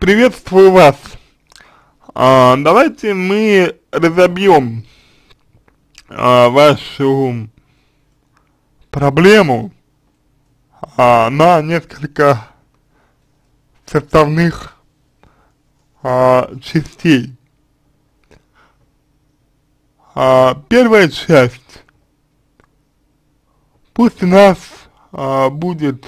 Приветствую вас. Давайте мы разобьем вашу проблему на несколько составных частей. Первая часть, пусть у нас будет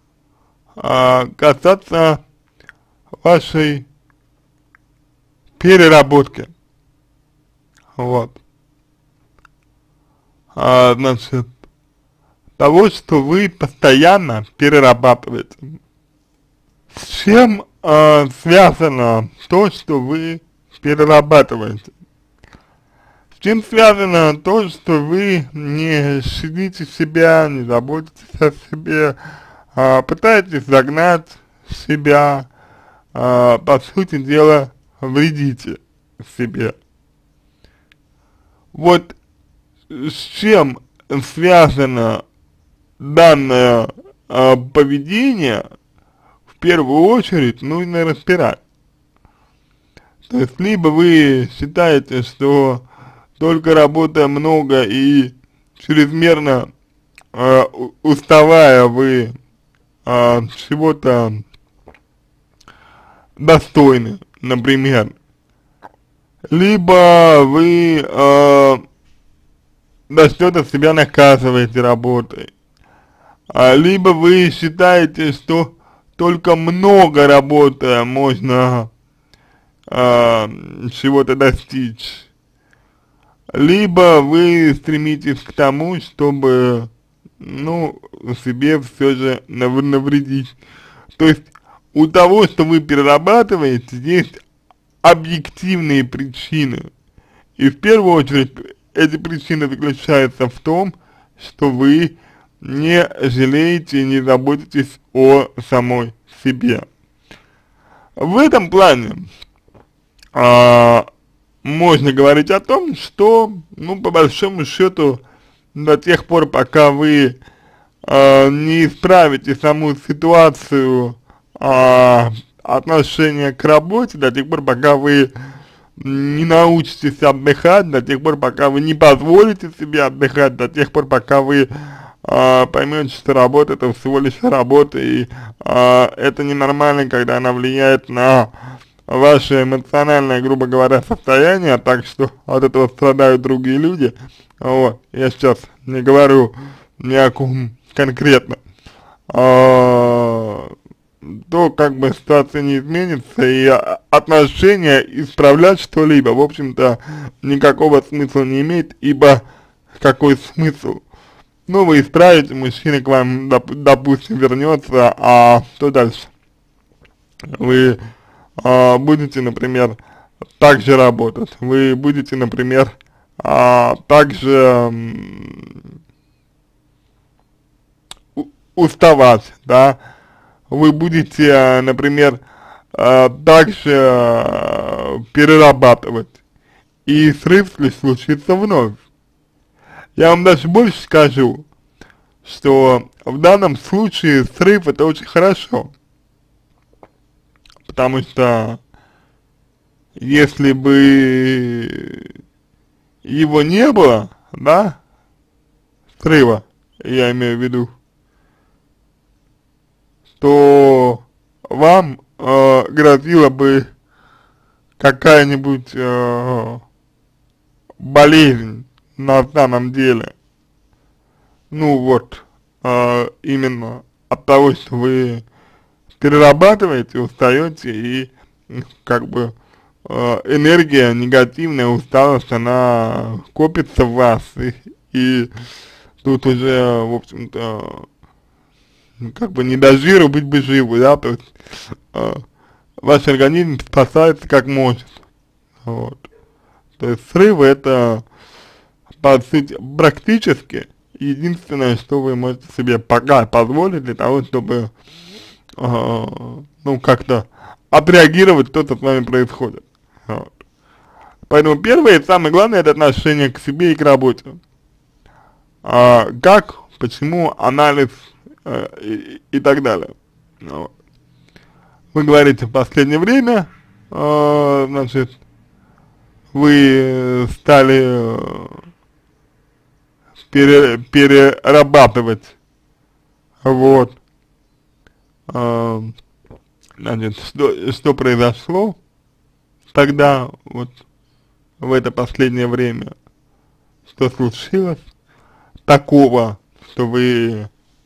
касаться вашей переработки. Вот. Значит, того, что вы постоянно перерабатываете. С чем связано то, что вы перерабатываете? С чем связано то, что вы не щадите себя, не заботитесь о себе, пытаетесь загнать себя, по сути дела, вредите себе. Вот с чем связано данное поведение, в первую очередь нужно разбирать. То есть, либо вы считаете, что только работая много и чрезмерно уставая, вы чего-то достойны, например, либо вы за что-то себя наказываете работой, либо вы считаете, что только много работая можно чего-то достичь, либо вы стремитесь к тому, чтобы, ну, себе все же навредить. То есть у того, что вы перерабатываете, есть объективные причины. И в первую очередь эти причины заключаются в том, что вы не жалеете и не заботитесь о самой себе. В этом плане можно говорить о том, что, ну, по большому счету, до тех пор, пока вы не исправите саму ситуацию отношения к работе, до тех пор, пока вы не научитесь отдыхать, до тех пор, пока вы не позволите себе отдыхать, до тех пор, пока вы поймете, что работа — это всего лишь работа, и это ненормально, когда она влияет на ваше эмоциональное, грубо говоря, состояние, так что от этого страдают другие люди. Вот, я сейчас не говорю ни о ком конкретно, то как бы ситуация не изменится, и отношения исправлять что-либо, в общем-то, никакого смысла не имеет, ибо какой смысл? Ну, вы исправите, мужчина к вам, допустим, вернется, а что дальше? Вы будете, например, так же работать, вы будете, например, также уставать, да, вы будете, например, также перерабатывать, и срыв случится вновь. Я вам даже больше скажу, что в данном случае срыв — это очень хорошо, потому что если бы его не было, да, срыва, я имею в виду, то вам грозила бы какая-нибудь болезнь на самом деле. Ну вот, именно от того, что вы перерабатываете, устаете, и как бы энергия негативная, усталость, она копится в вас, и тут уже, в общем-то, как бы не до жиру быть бы живу, да, то есть ваш организм спасается как может, вот. То есть срывы — это, по сути, практически единственное, что вы можете себе пока позволить для того, чтобы, ну, как-то отреагировать то, что с вами происходит, вот. Поэтому первое и самое главное — это отношение к себе и к работе. Как, почему, анализ и так далее. Вот. вы говорите, в последнее время, значит, вы стали перерабатывать, вот, э, значит, что произошло тогда, вот, в это последнее время, что случилось такого, что вы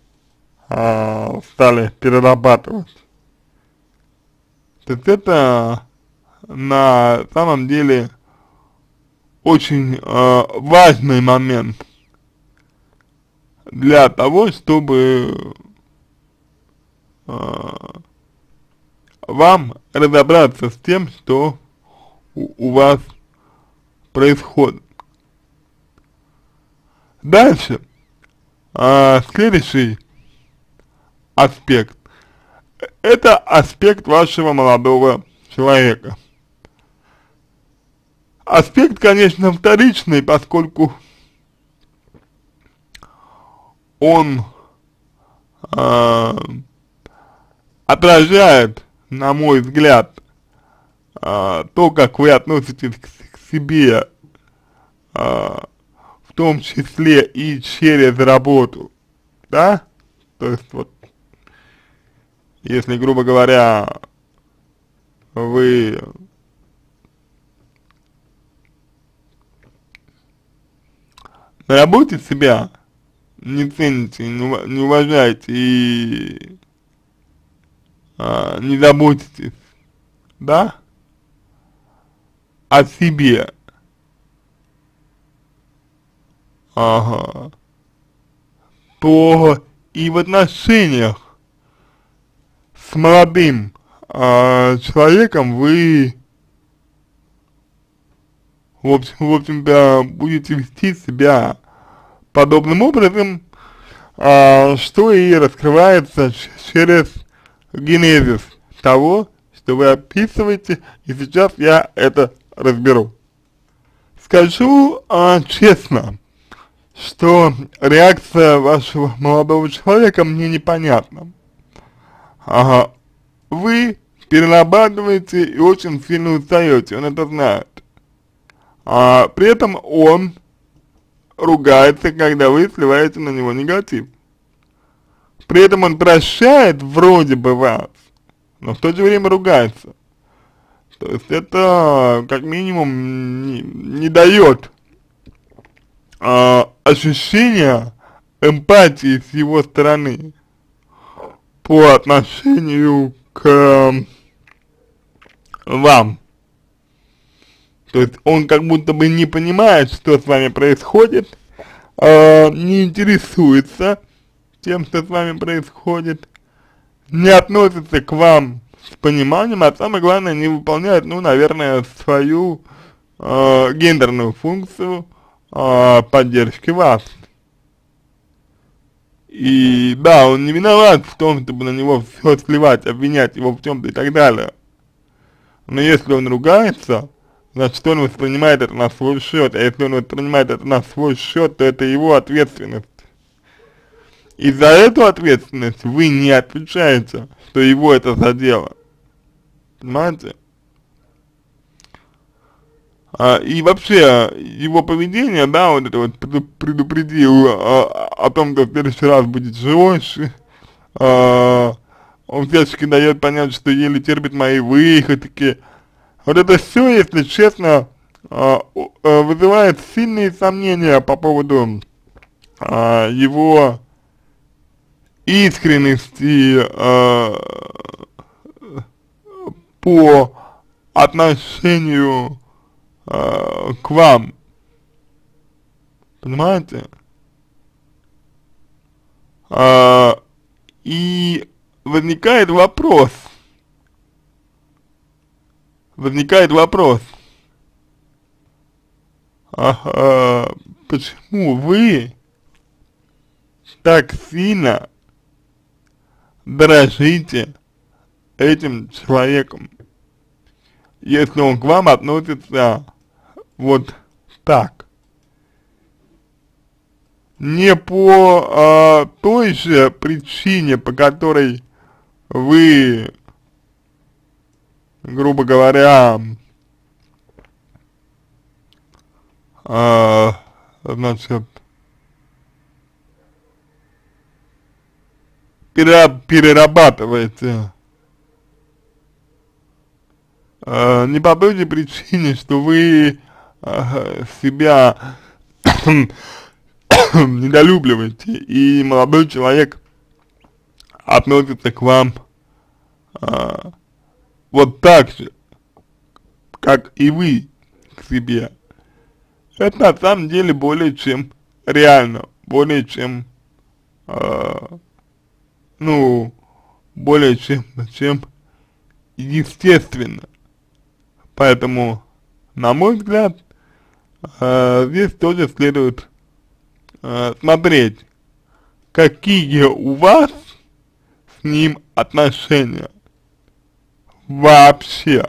стали перерабатывать. То есть это на самом деле очень важный момент для того, чтобы вам разобраться с тем, что у вас происходит. Дальше, следующий аспект, это аспект вашего молодого человека. Аспект, конечно, вторичный, поскольку он отражает, на мой взгляд, то, как вы относитесь к себе, в том числе и через работу, да? То есть вот, если, грубо говоря, вы на работе себя не цените, не уважаете и не заботитесь, да, о себе, ага, то и в отношениях с молодым человеком вы, в общем-то, будете вести себя подобным образом, что и раскрывается через генезис того, что вы описываете, и сейчас я это разберу. Скажу честно, что реакция вашего молодого человека мне непонятна. Ага, вы перерабатываете и очень сильно устаете, он это знает. При этом он ругается, когда вы сливаете на него негатив. При этом он прощает вроде бы вас, но в то же время ругается. То есть это как минимум не дает ощущения эмпатии с его стороны по отношению к вам. То есть он как будто бы не понимает, что с вами происходит, не интересуется тем, что с вами происходит, не относится к вам с пониманием, а самое главное, не выполняет, ну, наверное, свою гендерную функцию поддержки вас. И да, он не виноват в том, чтобы на него все сливать, обвинять его в чем-то и так далее. Но если он ругается, значит, он воспринимает это на свой счет, а если он воспринимает это на свой счет, то это его ответственность. И за эту ответственность вы не отвечаете, что его это задело. Понимаете? И вообще, его поведение, да, вот это вот предупредил о том, что в следующий раз будет жестче, он всячески дает понять, что еле терпит мои выходки. Вот это все, если честно, вызывает сильные сомнения по поводу его искренности по отношению к вам. Понимаете? И возникает вопрос, почему вы так сильно дорожите этим человеком, если он к вам относится вот так? Не по той же причине, по которой вы грубо говоря, значит, перерабатываете не по той же причине, что вы себя недолюбливаете, и молодой человек относится к вам вот так же, как и вы к себе. Это на самом деле более чем реально, более чем, ну, более чем естественно. Поэтому, на мой взгляд, здесь тоже следует смотреть, какие у вас с ним отношения вообще.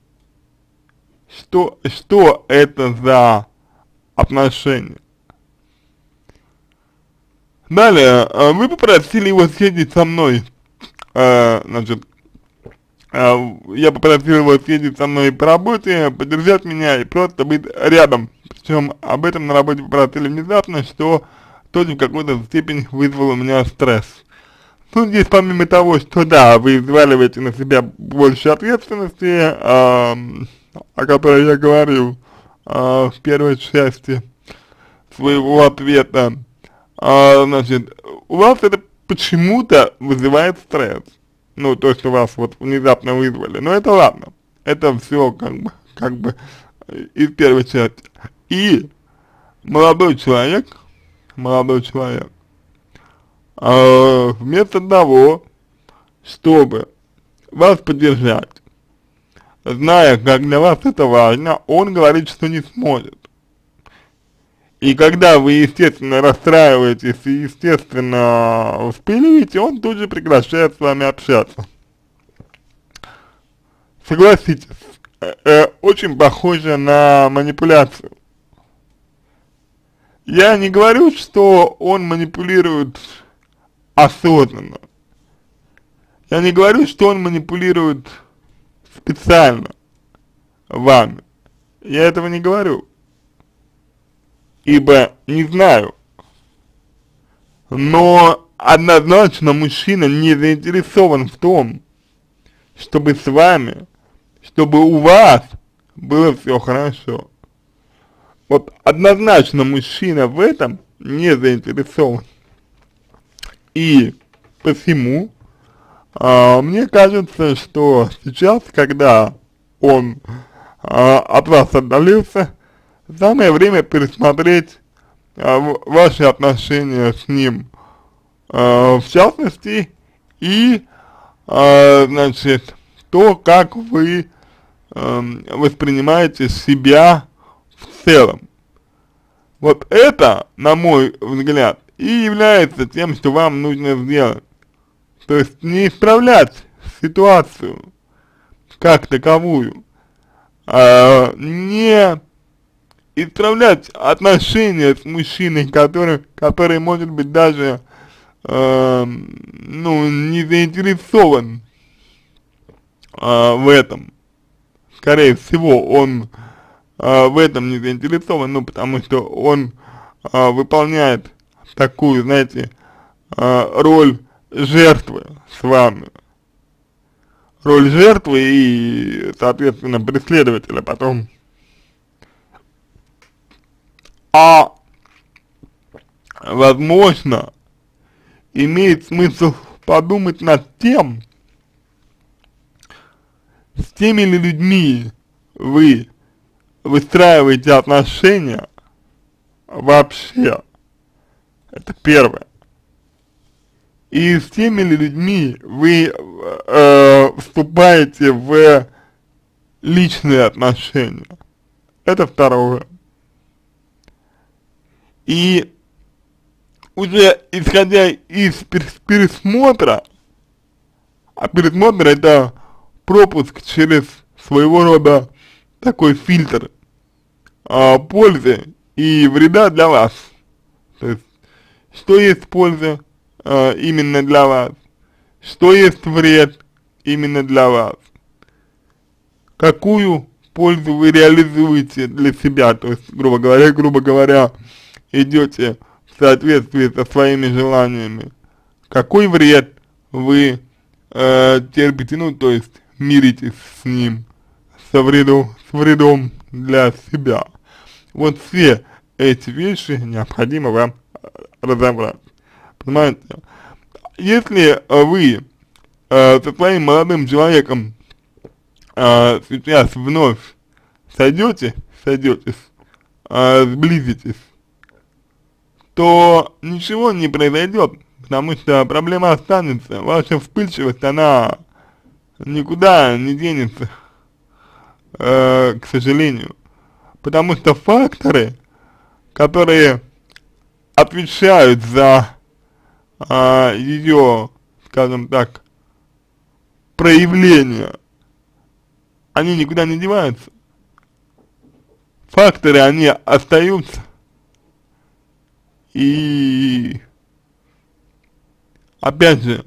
Что это за отношения? Далее, вы попросили его съездить со мной, значит, я попросил его съездить со мной по работе, поддержать меня и просто быть рядом. Причем об этом на работе попросили внезапно, что тоже в какой-то степени вызвало у меня стресс. Ну, здесь помимо того, что да, вы взваливаете на себя больше ответственности, о которой я говорил в первой части своего ответа, значит, у вас это почему-то вызывает стресс. Ну, то, что вас вот внезапно вызвали. Но это ладно. Это все как бы из первой части. И молодой человек, вместо того, чтобы вас поддержать, зная, как для вас это важно, он говорит, что не сможет. И когда вы, естественно, расстраиваетесь и, естественно, вспыливаете, он тут же прекращает с вами общаться. Согласитесь, очень похоже на манипуляцию. Я не говорю, что он манипулирует осознанно. Я не говорю, что он манипулирует специально вами. Я этого не говорю. Ибо не знаю. Но однозначно мужчина не заинтересован в том, чтобы с вами, чтобы у вас было все хорошо. Вот однозначно мужчина в этом не заинтересован. И посему мне кажется, что сейчас, когда он от вас отдалился, самое время пересмотреть ваши отношения с ним, в частности, и, значит, то, как вы воспринимаете себя в целом. Вот это, на мой взгляд, и является тем, что вам нужно сделать. То есть не исправлять ситуацию как таковую, не исправлять отношения с мужчиной, который может быть даже, ну, не заинтересован в этом. Скорее всего, он в этом не заинтересован, ну, потому что он выполняет такую, знаете, роль жертвы с вами. Роль жертвы и, соответственно, преследователя потом. Возможно, имеет смысл подумать над тем, с теми ли людьми вы выстраиваете отношения вообще. Это первое. И с теми ли людьми вы вступаете в личные отношения. Это второе. И уже исходя из пересмотра, а пересмотр это пропуск через своего рода такой фильтр пользы и вреда для вас. То есть, что есть польза именно для вас, что есть вред именно для вас. какую пользу вы реализуете для себя, то есть, грубо говоря, идете в соответствии со своими желаниями, какой вред вы терпите, ну, то есть, миритесь с ним, с вредом для себя. Вот все эти вещи необходимо вам разобрать, понимаете? Если вы со своим молодым человеком сейчас вновь сойдетесь, сблизитесь, то ничего не произойдет, потому что проблема останется, ваша вспыльчивость, она никуда не денется, к сожалению, потому что факторы, которые отвечают за ее, скажем так, проявление, они никуда не деваются. Факторы, они остаются. И опять же,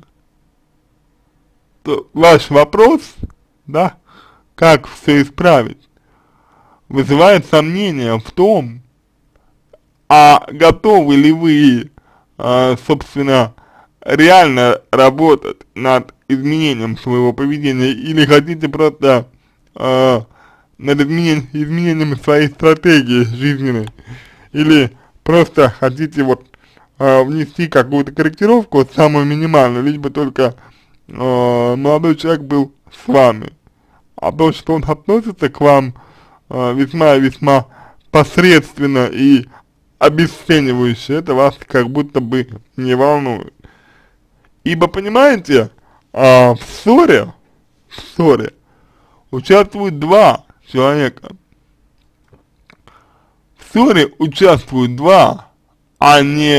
ваш вопрос, да, как все исправить, вызывает сомнения в том, а готовы ли вы, собственно, реально работать над изменением своего поведения, или хотите просто над изменением своей стратегии жизненной, или просто хотите вот внести какую-то корректировку, самую минимальную, лишь бы только молодой человек был с вами, а то, что он относится к вам весьма и весьма посредственно и обесценивающе, это вас как будто бы не волнует. Ибо, понимаете, в ссоре участвуют два человека. В ссоре участвуют два, а не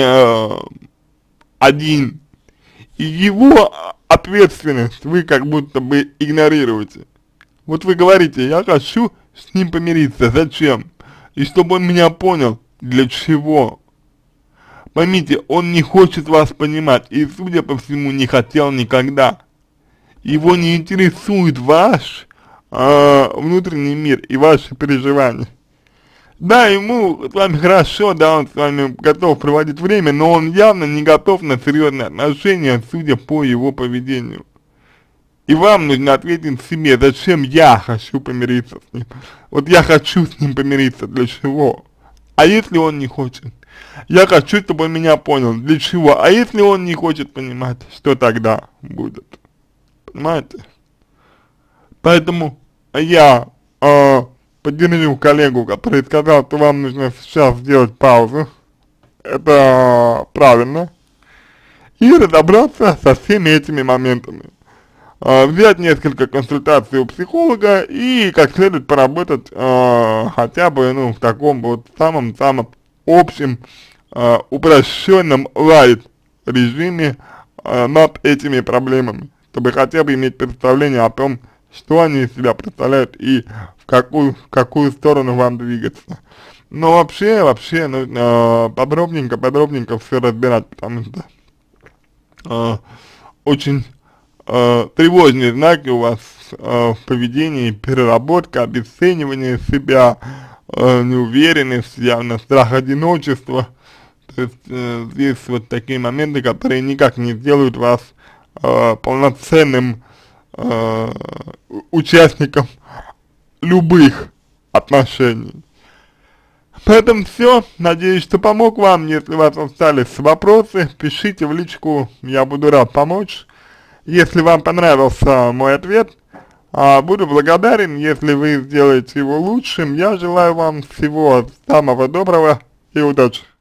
один. И его ответственность вы как будто бы игнорируете. Вот вы говорите, я хочу с ним помириться, зачем? И чтобы он меня понял, для чего? Поймите, он не хочет вас понимать, и, судя по всему, не хотел никогда. Его не интересует ваш внутренний мир и ваши переживания. Да, ему с вами хорошо, да, он с вами готов проводить время, но он явно не готов на серьезные отношения, судя по его поведению. И вам нужно ответить себе, зачем я хочу помириться с ним. Вот я хочу с ним помириться, для чего? А если он не хочет? Я хочу, чтобы он меня понял, для чего? А если он не хочет понимать, что тогда будет? Понимаете? Поэтому я поддержу коллегу, который сказал, что вам нужно сейчас сделать паузу. Это правильно. И разобраться со всеми этими моментами. Взять несколько консультаций у психолога и как следует поработать хотя бы, ну, в таком вот самом общем, упрощенном лайт режиме над этими проблемами, чтобы хотя бы иметь представление о том, что они из себя представляют и в какую сторону вам двигаться. Но вообще нужно подробненько все разбирать, потому что очень тревожные знаки у вас в поведении, переработка, обесценивание себя, неуверенность, явно страх одиночества. То есть здесь вот такие моменты, которые никак не сделают вас полноценным участником любых отношений. Поэтому все. Надеюсь, что помог вам. Если у вас остались вопросы, пишите в личку, я буду рад помочь. Если вам понравился мой ответ, буду благодарен, если вы сделаете его лучшим. Я желаю вам всего самого доброго и удачи.